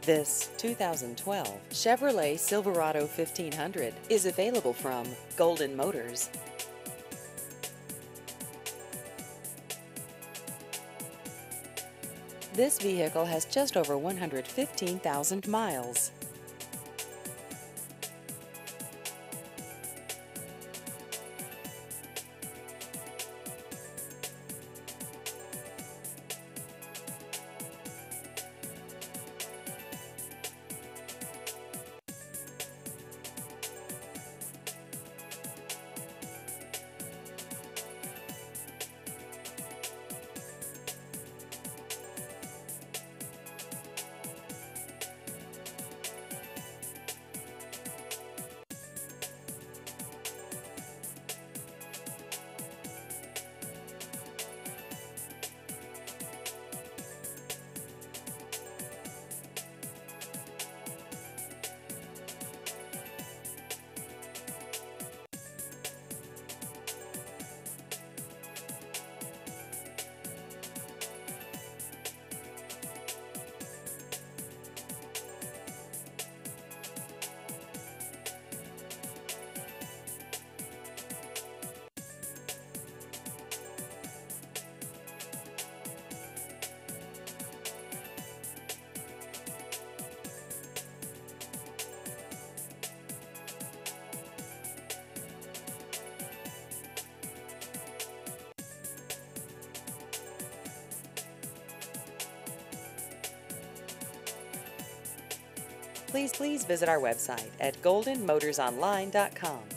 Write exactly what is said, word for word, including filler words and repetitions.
This two thousand twelve Chevrolet Silverado fifteen hundred is available from Golden Motors. This vehicle has just over one hundred fifteen thousand miles. Please, please visit our website at golden motors online dot com.